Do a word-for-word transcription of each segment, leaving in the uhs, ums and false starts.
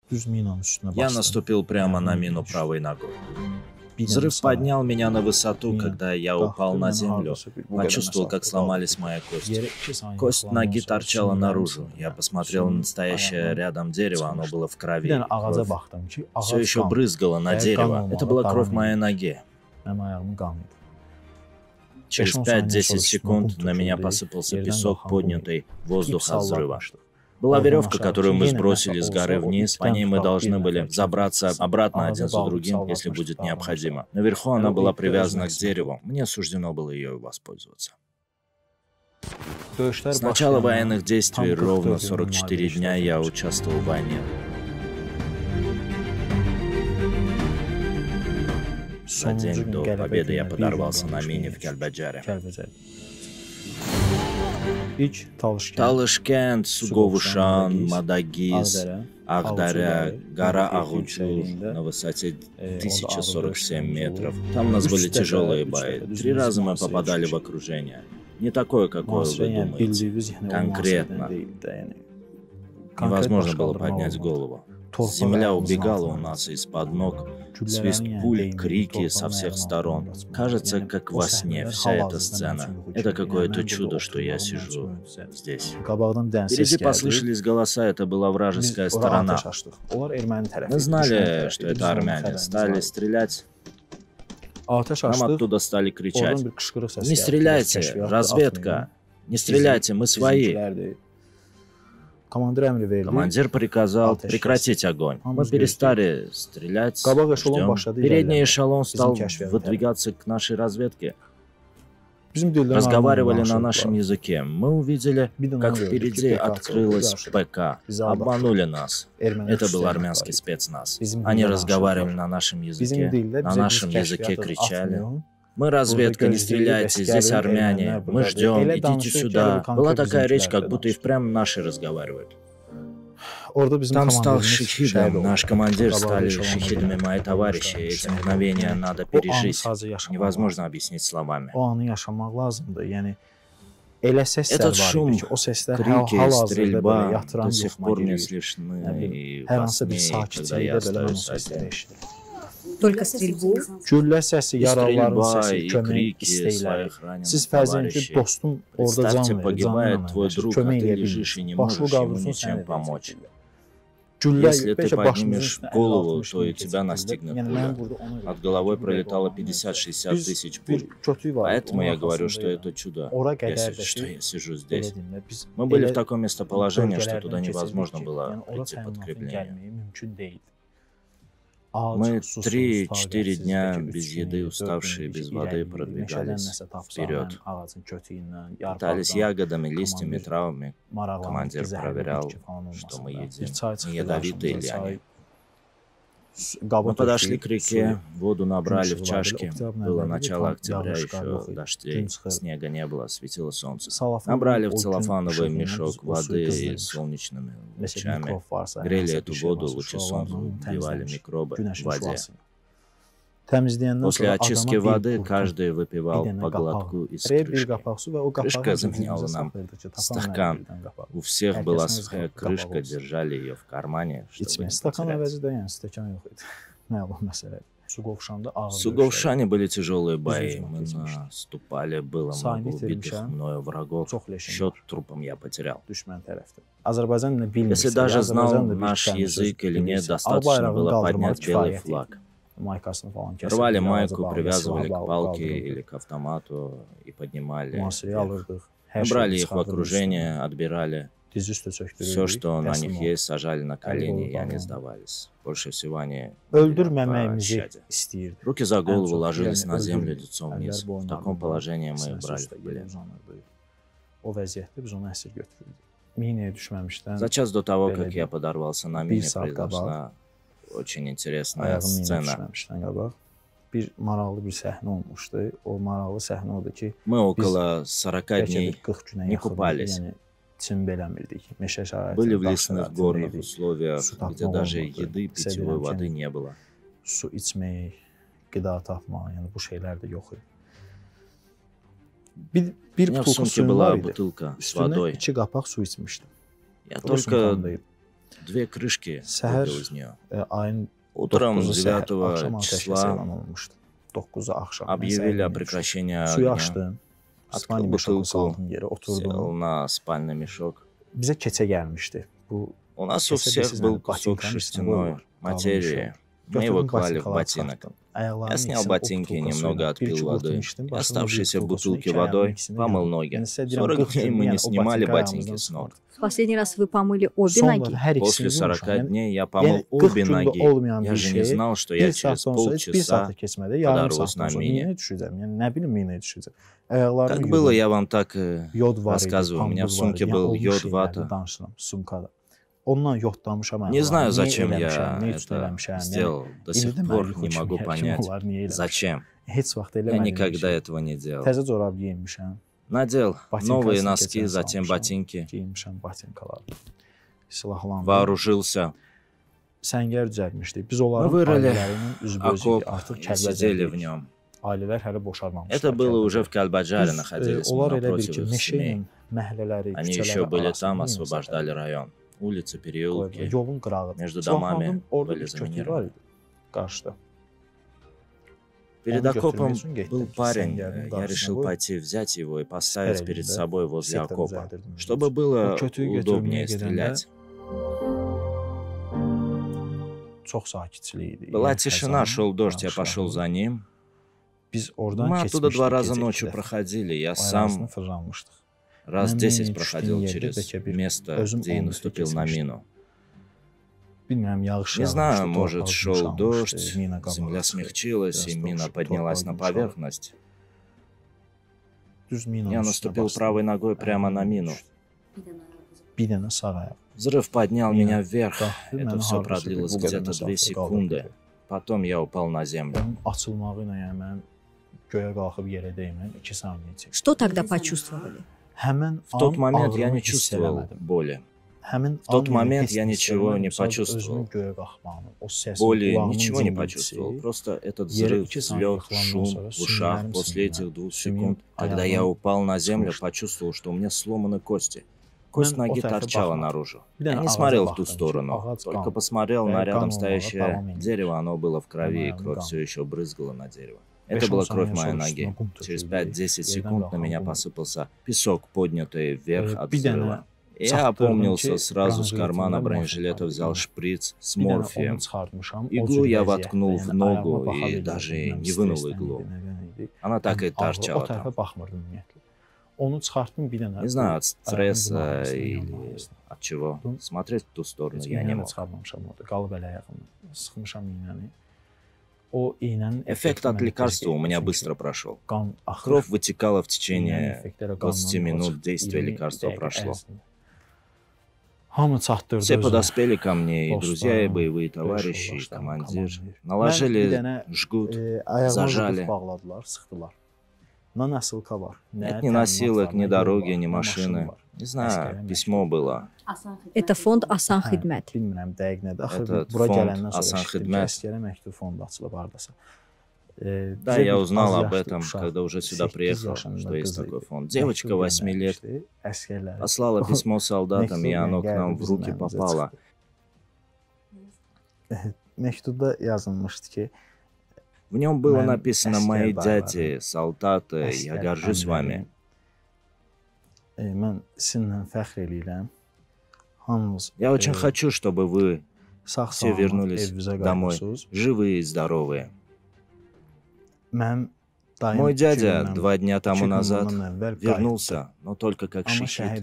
Я наступил прямо на мину правой ногой. Взрыв поднял меня на высоту, когда я упал на землю. Почувствовал, как сломались мои кости. Кость ноги торчала наружу. Я посмотрел на настоящее рядом дерево, оно было в крови. Кровь все еще брызгало на дерево. Это была кровь моей ноги. Через пять-десять секунд на меня посыпался песок, поднятый воздух от взрыва. Была веревка, которую мы сбросили с горы вниз. По ней мы должны были забраться обратно один за другим, если будет необходимо. Наверху она была привязана к дереву. Мне суждено было ее воспользоваться. С начала военных действий ровно сорок четыре дня я участвовал в войне. За день до победы я подорвался на мине в Кельбеджаре. Талышкент, Суговушан, Мадагиз, Ахдаря, гора Агучу на высоте тысяча сорок семь метров. Там у нас были тяжелые бои. Три раза мы попадали в окружение. Не такое, какое вы думаете. Конкретно. Невозможно было поднять голову. Земля убегала у нас из-под ног. Свист пуль, крики со всех сторон. Кажется, как во сне вся эта сцена. Это какое-то чудо, что я сижу здесь. Впереди послышались голоса, это была вражеская сторона. Мы знали, что это армяне. Стали стрелять. Нам оттуда стали кричать: «Не стреляйте! Разведка! Не стреляйте, мы свои!» Командир приказал прекратить огонь. Мы перестали стрелять, ждем. Передний эшелон стал выдвигаться к нашей разведке. Разговаривали на нашем языке. Мы увидели, как впереди открылась ПК. Обманули нас. Это был армянский спецназ. Они разговаривали на нашем языке. На нашем языке кричали: «Мы разведка, не стреляйте, здесь армяне, мы ждем, идите сюда». Была такая речь, как будто и впрямь наши разговаривают. Там стал шахидом наш командир, стали шахидами мои товарищи. Эти мгновения надо пережить. Невозможно объяснить словами. Этот шум, крики, стрельба до сих пор не слышны и во сне, когда я остаюсь один. Только стрельбу. Стрельба и крики своих раненых товарищей. Представьте, погибает твой друг, а ты лежишь и не можешь ему ничем помочь. Если ты поднимешь голову, то и тебя настигнет пуля. Над головой пролетало пятьдесят-шестьдесят тысяч пуль. Поэтому я говорю, что это чудо, если, что я сижу здесь. Мы были в таком местоположении, что туда невозможно было прийти подкрепление. Мы три-четыре дня без еды, уставшие, без воды, продвигались вперед. Питались ягодами, листьями, травами. Командир проверял, что мы едим, не ядовитые ли они. Мы подошли к реке, воду набрали в чашки. Было начало октября, еще дождей, снега не было, светило солнце. Набрали в целлофановый мешок воды и солнечными лучами. Грели эту воду, лучи солнца убивали микробы в воде. После очистки воды каждый выпивал по глотку из крышки. Крышка заменяла нам стакан. У всех была сухая крышка, держали ее в кармане, чтобы не потерять. В Суговшане были тяжелые бои. Мы наступали, было много убитых мною врагов. Счет трупам я потерял. Если даже знал наш язык или нет, достаточно было поднять белый флаг. Рвали майку, привязывали к палке или к автомату и поднимали вверх. Брали их в окружение, отбирали. Все, что на них есть, сажали на колени, и они сдавались. Больше всего они пощаде. Руки за голову, ложились на землю лицом вниз. В таком положении мы их брали в плен. За час до того, как я подорвался на мине, произошла очень интересная сцена. Мы около сорока дней не купались. Были в лесных горных условиях, где даже еды, питьевой воды не было. У меня в сумке была бутылка с водой. Я только Две крышки выбил из нее. Ayın Утром девятого числа doqquzu axşam объявили о прекращении suyu огня. açdım. Открыл бутылку, сел на спальный мешок. Bizə keçə gəlmişdi. Bu У нас у всех был кусок шерстяной материи. Мы его клали в ботинок. Я снял ботинки, немного отпил воды. И оставшейся в бутылке водой помыл ноги. сорок дней мы не снимали ботинки с ног. В последний раз вы помыли обе ноги? После сорока дней я помыл обе ноги. Я же не знал, что я через полчаса подорвусь на мине. Как было, я вам так и рассказываю. У меня в сумке был йод, вата. Не знаю, зачем я это сделал. До сих пор не могу понять, зачем. Я никогда этого не делал. Надел новые носки, затем ботинки. Вооружился. Мы вырыли окоп и сидели в нем. Это было уже в Кальбаджаре, находились мы напротив их семей. Они еще были там, освобождали район. Улицы, переулки, между домами были заминированы. Перед окопом был парень. Я решил пойти взять его и поставить перед собой возле окопа, чтобы было удобнее стрелять. Была тишина, шел дождь, я пошел за ним. Мы оттуда два раза ночью проходили, я сам раз десять проходил через место, где и наступил на мину. Не знаю, может, шел дождь, земля смягчилась, и мина поднялась на поверхность. Я наступил правой ногой прямо на мину. Взрыв поднял меня вверх. Это все продлилось где-то две секунды. Потом я упал на землю. Что тогда почувствовали? В тот момент я не чувствовал боли. В тот момент я ничего не почувствовал. Боли ничего не почувствовал. Просто этот взрыв, взлет, шум в ушах после этих двух секунд. Когда я упал на землю, почувствовал, что у меня сломаны кости. Кость ноги торчала наружу. Я не смотрел в ту сторону, только посмотрел на рядом стоящее дерево. Оно было в крови, и кровь все еще брызгала на дерево. Это была кровь моей ноги. Через пять-десять секунд на меня посыпался песок, поднятый вверх от взрыва. Я опомнился, сразу с кармана бронежилета взял шприц с морфием. Иглу я воткнул в ногу и даже не вынул иглу. Она так и торчала там. Не знаю, от стресса или от чего. Смотреть в ту сторону я не мог. Эффект от лекарства у меня быстро прошел. Кровь вытекала в течение двадцати минут, действие лекарства прошло. Все подоспели ко мне, и друзья, и боевые товарищи, и командир. Наложили жгут, зажали. Нет ни носилок, ни дороги, ни машины. Не знаю, письмо было. Это фонд Асан Хидмет. Этот фонд Асан Хидмет. Да, я узнал об этом, когда уже сюда приехал, что есть такой фонд. Девочка восьми лет послала письмо солдатам, и оно к нам в руки попало. В нем было написано: «Мои дяди, солдаты, я горжусь вами». Я очень хочу, чтобы вы все вернулись домой, живые и здоровые. Мой дядя два дня тому назад вернулся, но только как шахид.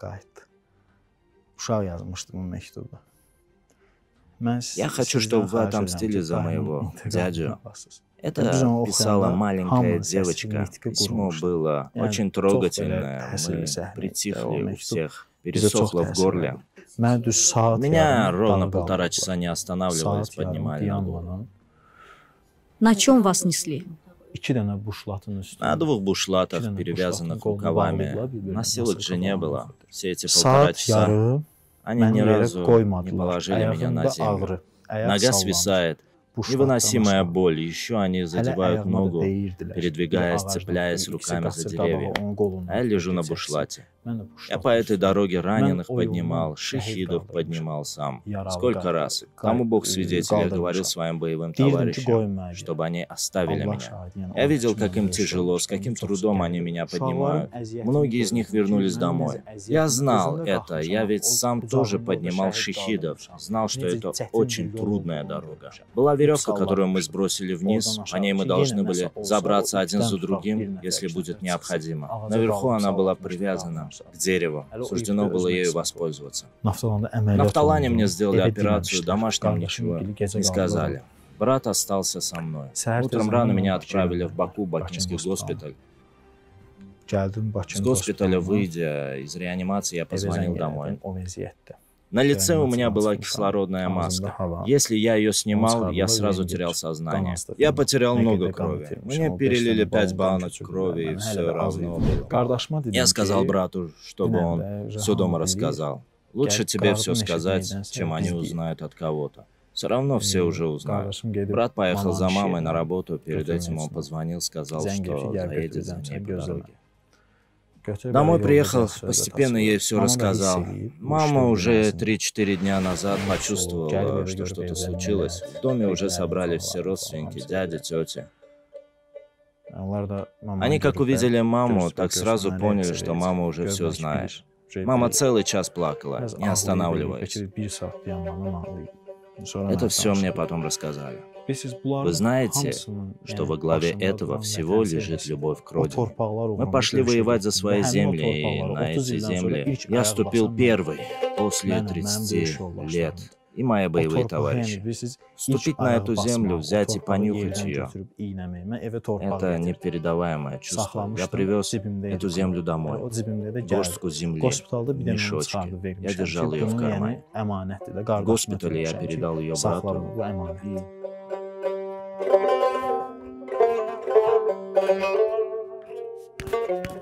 Я хочу, чтобы вы отомстили за моего дядю. Это писала маленькая девочка. Письмо было очень трогательное. Мы притихли у всех, пересохло в горле. Меня ровно полтора часа не останавливались, поднимали ногу. На чем вас несли? На двух бушлатах, перевязанных рукавами. Носилок же не было. Все эти полтора часа они ни разу не положили меня на землю. Нога свисает. Невыносимая боль. Еще они задевают ногу, передвигаясь, цепляясь руками за деревья. А я лежу на бушлате. Я по этой дороге раненых поднимал, шахидов поднимал сам. Сколько раз. Кому Бог свидетель, я говорил своим боевым товарищам, чтобы они оставили меня. Я видел, как им тяжело, с каким трудом они меня поднимают. Многие из них вернулись домой. Я знал это, я ведь сам тоже поднимал шахидов. Знал, что это очень трудная дорога. Была веревка, которую мы сбросили вниз, по ней мы должны были забраться один за другим, если будет необходимо. Наверху она была привязана к дереву. Суждено было ею воспользоваться. На Нафталане мне сделали операцию, домашним ничего не сказали. Брат остался со мной. Утром рано меня отправили в Баку, бакинский госпиталь. С госпиталя, выйдя из реанимации, я позвонил домой. На лице у меня была кислородная маска. Если я ее снимал, я сразу терял сознание. Я потерял много крови. Мне перелили пять банок крови, и все равно было. Я сказал брату, чтобы он все дома рассказал. Лучше тебе все сказать, чем они узнают от кого-то. Все равно все уже узнают. Брат поехал за мамой на работу, перед этим он позвонил, сказал, что заедет за ней по дороге. Домой приехал, постепенно ей все рассказал. Мама уже три-четыре дня назад почувствовала, что что-то случилось. В доме уже собрались все родственники, дядя, тетя. Они как увидели маму, так сразу поняли, что мама уже все знает. Мама целый час плакала, не останавливаясь. Это все мне потом рассказали. Вы знаете, что во главе этого всего лежит любовь к родине. Мы пошли воевать за свои земли, и на эти земли я ступил первый после тридцати лет. И мои боевые товарищи. Вступить на эту землю, взять и понюхать ее — это непередаваемое чувство. Я привез эту землю домой. Горстку земли, мешочки. Я держал ее в кармане. В госпитале я передал ее брату. И...